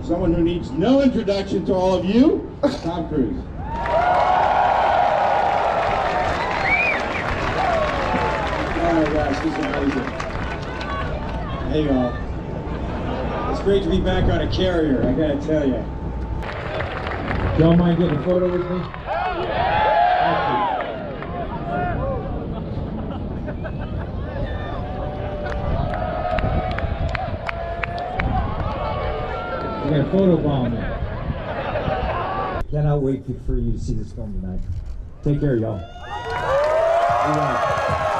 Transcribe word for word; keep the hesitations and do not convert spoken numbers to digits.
Someone who needs no introduction to all of you, Tom Cruise. Oh gosh, this is amazing. Hey y'all. It's great to be back on a carrier, I gotta tell you. Don't mind getting a photo with me? We got a photo bomb there. Cannot wait for you to see this film tonight. Take care, y'all.